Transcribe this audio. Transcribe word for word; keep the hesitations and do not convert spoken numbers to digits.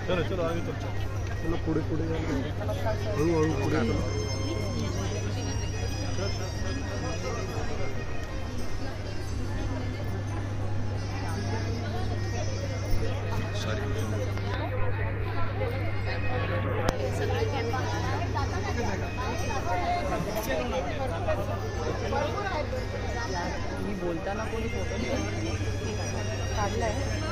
चलो चलो आगे चलो चलो पुढे पुढे हळूहळू पुढे मी बोलताना कोणी फोटो काढलाय.